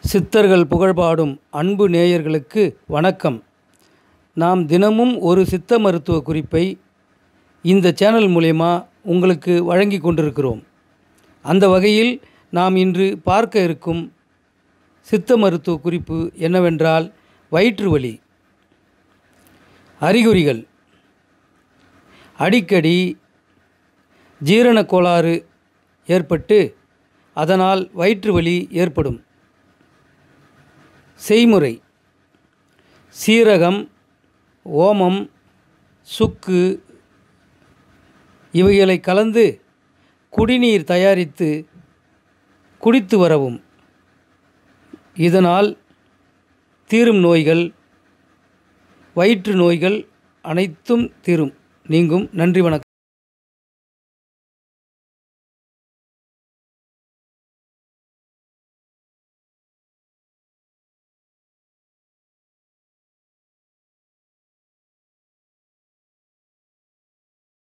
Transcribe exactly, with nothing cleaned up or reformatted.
சித்தர்கள் புகழ்பாடும் அன்பு நேயர்களுக்கு வணக்கம். நாம் தினமும் ஒரு சித்த மருத்துவ குறிப்பை இந்த சேனல் மூலமா உங்களுக்கு வழங்கி கொண்டிருக்கிறோம். அந்த வகையில் நாம் இன்று பார்க்க இருக்கும் சித்த மருத்துவ குறிப்பு என்னவென்றால் வயிற்று வலி. அறிகுறிகள்: அடிக்கடி ஜீரண கோளாறு ஏற்பட்டு அதனால் வயிற்று வலி ஏற்படும். செய்முறை: சீரகம், ஓமம், சுக்கு இவைகளை கலந்து குடிநீர் தயாரித்து குடித்து வரவும். இதனால் தீரும் நோய்கள், வயிற்று நோய்கள் அனைத்தும் தீரும், நீங்கும். நன்றி, வணக்கம்.